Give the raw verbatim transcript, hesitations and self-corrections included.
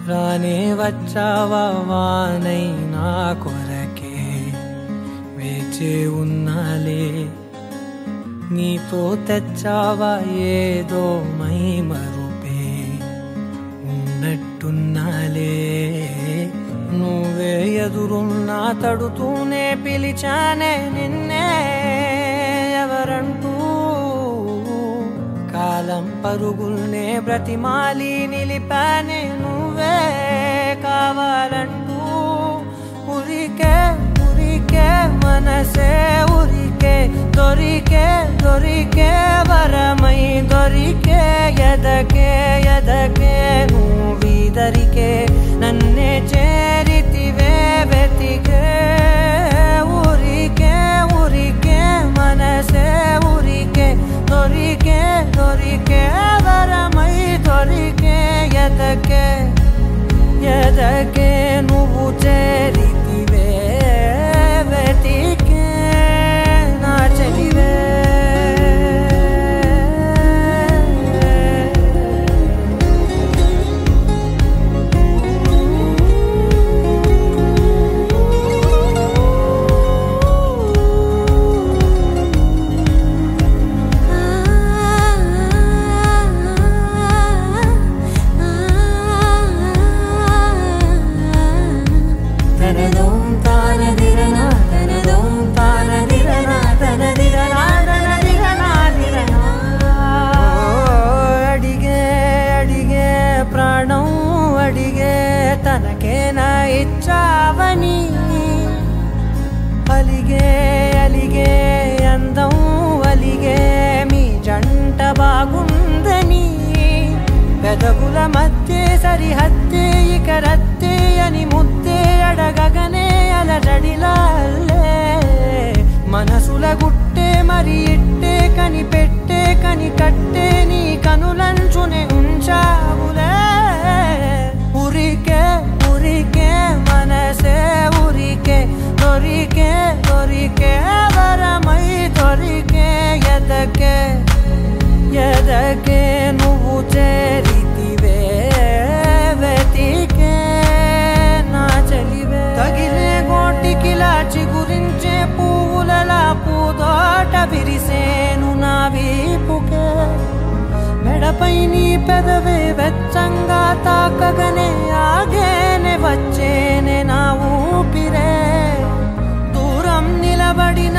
రానే వచ్చావా వానై నా కొరకే వేచే ఉన్నాలే నీతో తెచ్చావా ఏదో మై మరుపే ఉన్నట్టున్నాలే నువ్వే ఎదురున్నా తడుతూనే పిలిచానే నిన్నే ఎవరంటూ కాలం పరుగుల్నే బ్రతిమాలి నిలిపానే నువ్వే కావాలంటూ ఉరికే ఉరికే మనసే ఉరికే దొరికే దొరికే వరమై దొరికే ఎదకే ఎదకే నువ్వీదరికే నన్నే చేరితివే వెతికే ఉరికే ఉరికే మనసే ఉరికే దొరికే దొరికే వరమై దొరికే ఎదకే ఎదకే నువ్వు చేరితివే వెతికే నా చెలివే తనకేనా ఇచ్చావని అలిగే అలిగే అందం అలిగే మీ జంట బాగుందని పెదవుల మధ్య సరిహద్దే ఇక రద్దే అని ముద్దే అడగగనే అలజడిలాల్లే మనసుల గుట్టే మరి ఇట్టే కని పెట్టే కని కట్టే నీ కనులంచునే ఉంచావులే ఉరికే ఉరికే మనసే ఉరికే దొరికే దొరికే వరమై దొరికే ఎదకే ఎదకే నువ్వు చేరితివే వెతికే నా చెలివే తగిలే గోటికిలా చిగురించే పువ్వులలా పూదోట విరిసేను నా వీపుకే మెడపై నీ పెదవే వెచ్చంగా తాకగనే ఆగేనే వచ్చేనే నా ఊపిరే దూరం నిలబడిన